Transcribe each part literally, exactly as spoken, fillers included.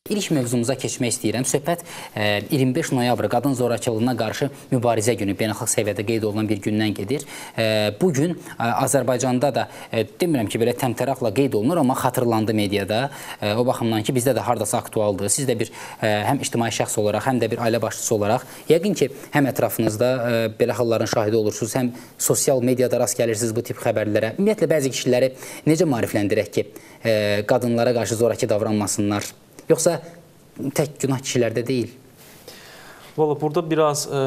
İlk mövzumuza keçmək istəyirəm. Söhbət iyirmi beş noyabr qadın zorakılığına qarşı mübarizə günü beynəlxalq səviyyədə qeyd olunan bir gündən gedir. Bu gün Azərbaycanda da demirəm ki, belə təmtəraqla qeyd olunur, amma xatırlandı mediada. O baxımdan ki, bizdə də hardasa aktualdır. Siz də bir həm ictimai şəxs olaraq, həm də bir ailə başçısı olaraq yəqin ki, həm ətrafınızda belə halların şahidi olursunuz, həm sosial mediada rast gəlirsiniz bu tip xəbərlərə. Ümumiyyətlə, bəzi kişiləri necə maarifləndirək ki, qadınlara qarşı zoraki davranmasınlar? Yoxsa tək günah kişilərdə deyil? Valla, burada biraz ə,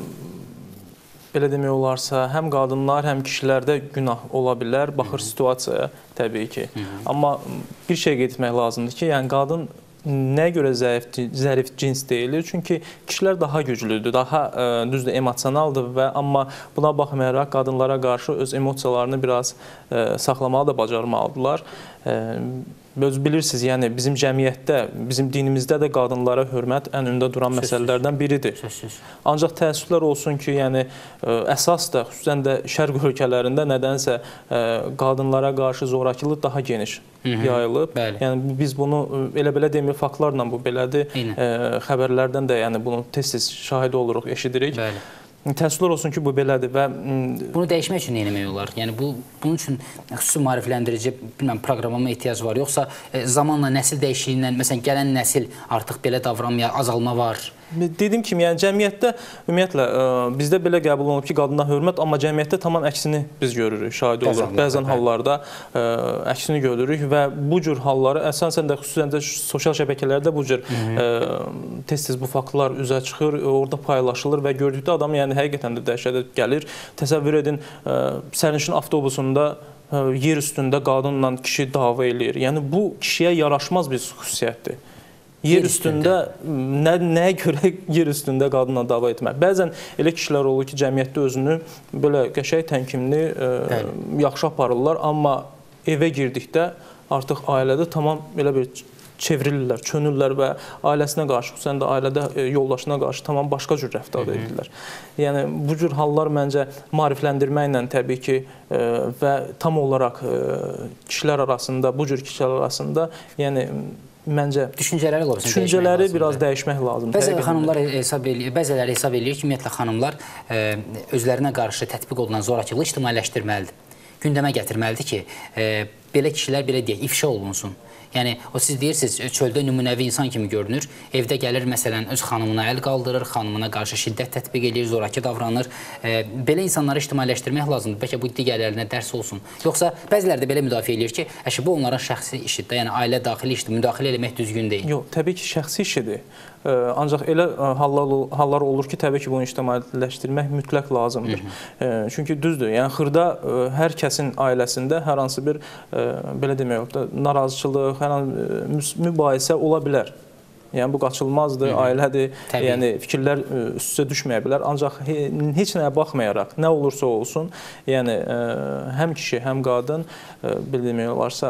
belə demək olarsa, həm qadınlar, həm kişilərdə günah ola bilər. Baxır situasiyaya, təbii ki. Hı -hı. Amma bir şey qeyd etmək lazımdır ki, yəni qadın nəyə görə zərif, zərif cins deyilir? Çünki kişilər daha güclüdür, daha ə, düzdür, emosionaldır və amma buna baxmayaraq qadınlara qarşı öz emosiyalarını biraz ə, saxlamağı da bacarmalıdırlar. Ə, Öz bilirsiniz, yəni bizim cəmiyyətdə, bizim dinimizdə də qadınlara hörmət ən öndə duran söz, məsələlərdən biridir. Söz, söz. Ancaq təəssüflər olsun ki, yəni əsas da, xüsusən də şərq ölkələrində nədənsə ə, qadınlara qarşı zorakılıq daha geniş Hı -hı. yayılıb. Bəli. Yəni biz bunu elə belə demir, faktlarla bu belədir. Ə, xəbərlərdən də yəni bunu tez-tez şahid oluruq, eşidirik. Bəli. Təəssüflər olsun ki, bu belədir və... Bunu dəyişmək üçün nə eləmək olar? Yəni, bu, bunun üçün xüsusi maarifləndirici bilməm, proqramama ehtiyac var. Yoxsa e, zamanla nəsil dəyişikliyindən, məsələn, gələn nəsil artıq belə davranmaya, azalma var. Dediyim kimi, yəni cəmiyyətdə ümumiyyətlə ə, bizdə belə qəbul olunub ki, qadına hörmət, amma cəmiyyətdə tamam əksini biz görürük, şahid oluruq. Bəzən hallarda ə, əksini görürük və bu cür halları əsasən də xüsusən də sosial şəbəkələrdə bu cür tez-tez bu faktlar üzə çıxır, orada paylaşılır və gördükdə adam yəni həqiqətən də dəhşətə gəlir. Təsəvvür edin, ə, sərnişin avtobusunda ə, yer üstündə qadınla kişi dava eləyir. Yəni bu kişiyə yaraşmaz bir xüsusiyyətdir. Yer üstündə, nə, nəyə görə yer üstündə qadınla dava etmək? Bəzən elə kişilər olur ki, cəmiyyətdə özünü belə qəşəng, təmkinli, ə, yaxşı aparırlar, amma evə girdikdə artıq ailədə tamam elə bir çevrilirlər, çönürlər və ailəsinə qarşı, xüsusən də ailədə yoldaşına qarşı tamam başqa cür rəftar edirlər. Yəni, bu cür hallar məncə maarifləndirməklə təbii ki ə, və tam olaraq ə, kişilər arasında, bu cür kişilər arasında, yəni, məncə düşüncələri, düşüncələri biraz dəyişmək lazımdır. Bəzi xanımlar hesab eləyir, bəziləri hesab eləyir ki, ümumiyyətlə xanımlar ə, özlərinə qarşı tətbiq olunan zorakılığı ictimailəşdirməlidir. Gündəmə gətirməlidir ki, ə, belə kişilər belə deyək, ifşa olunsun. Yəni, o siz deyirsiniz, çöldə nümunəvi insan kimi görünür, evdə gəlir, məsələn, öz xanımına əl qaldırır, xanımına qarşı şiddət tətbiq edir, zoraki davranır. E, belə insanları ictimailəşdirmək lazımdır, bəlkə bu digərlərinə dərs olsun. Yoxsa bəziləri də belə müdafiə edir ki, əşi, bu onların şəxsi işidir, yəni ailə daxili işdir, müdaxilə eləmək düzgün deyil. Yox, təbii ki, şəxsi işidir. Ə, ancaq elə hallar, hallar olur ki, təbii ki, bunu ictimailəşdirmək mütləq lazımdır. Hı -hı. Ə, çünki düzdür, yəni xırda ə, hər kəsin ailəsində hər hansı bir, ə, belə demək, narazıçılıq, hər hansı mübahisə ola bilər. Yəni, bu qaçılmazdır, Hı -hı. ailədir, təbii. Yəni fikirlər üst-üstə düşməyə bilər. Ancaq he, heç nəyə baxmayaraq, nə olursa olsun, yəni ə, həm kişi, həm qadın, ə, belə demək olarsa,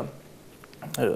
ə,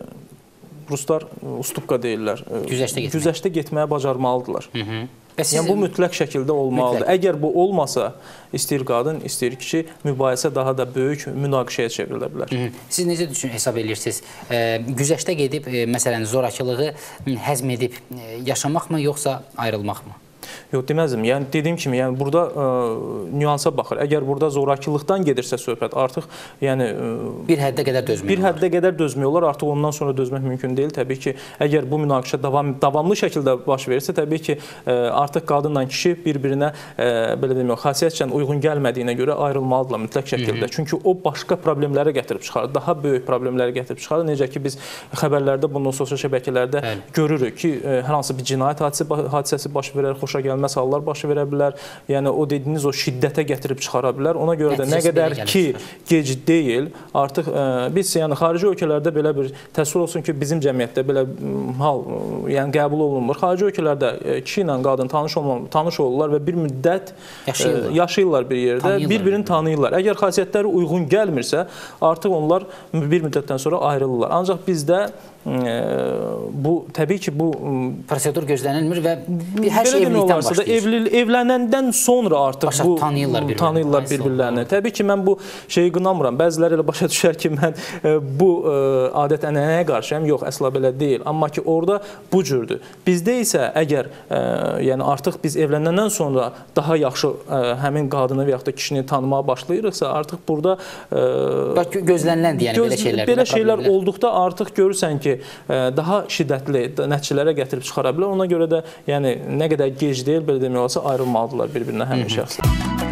Ruslar ustupqa deyirlər. Güzəştə getmək. Güzəştə getməyə bacarmalıdırlar. Hı -hı. Yəni, bu mütləq şəkildə olmalıdır. Mütləq. Əgər bu olmasa, istəyir qadın, istəyir kişi, mübahisə daha da böyük münaqişəyə çevrilə bilər. Hı -hı. Siz necə düşün, hesab edirsiniz? E, güzəştə gedib, e, məsələn, zorakılığı həzm edib e, yaşamaqmı, yoxsa ayrılmaqmı? Yox, deməzdim. Yəni, dediyim kimi, yəni, burada ə, nüansa baxır. Əgər burada zorakılıqdan gedirsə söhbət, artıq yəni, ə, bir həddə qədər dözmək bir həddə qədər dözmək olar, artıq ondan sonra dözmək mümkün deyil. Təbii ki, əgər bu münaqişə davam, davamlı şəkildə baş verirsə, təbii ki, ə, artıq qadınla kişi bir-birinə ə, belə demək, xasiyyətcən uyğun gəlmədiyinə görə ayrılmalıdırlar mütləq şəkildə. Hı -hı. Çünki o başqa problemlərə gətirib çıxarır, daha böyük problemlərə gətirib çıxarır. Necə ki, biz xəbərlərdə, bunu sosial şəbəkələrdə Bəli. görürük ki, ə, hər hansı bir cinayət hadisəsi, hadisəsi baş verər, xoşa gəlməz hallar baş verə bilər. Yəni, o dediyiniz o şiddətə gətirib çıxara bilər. Ona görə də nə qədər ki, gec deyil, artıq ə, biz yəni, xarici ölkələrdə belə bir təsvir olsun ki, bizim cəmiyyətdə belə hal yəni, qəbul olunmur. Xarici ölkələrdə kişi ilə qadın tanış, olma, tanış olurlar və bir müddət yaşayırlar, ə, yaşayırlar bir yerdə, bir-birini tanıyırlar. Əgər xasiyyətləri uyğun gəlmirsə, artıq onlar bir müddətdən sonra ayrılırlar. Ancaq bizdə bu təbii ki, bu prosedur gözlənilmir və bir hər şey evlilikdən başlayır. olmasa da evli, evlənəndən sonra artıq Başa, bu tanıyırlar bir-birlərini. tanıyırlar bir-birlərini. Təbii ki, mən bu şeyi qınamıram. Bəziləri elə başa düşər ki, mən e, bu e, adət-ənənəyə qarşıyam. Yox, əsla belə deyil. Amma ki, orada bu cürdür. Bizdə isə əgər e, yəni artıq biz evlənəndən sonra daha yaxşı e, həmin qadını və yaxud da kişini tanımağa başlayırıqsa, artıq burada e, Bax, gözləniləndir, yəni göz, belə şeylər. Belə şeylər olduqda artıq görürsən ki, e, daha şiddətli nəticələrə gətirib çıxara bilər. Ona görə də yəni nə qədər gec deyil, belə demək olarsa ayrılmalıdırlar bir-birinə həmin şəxslər.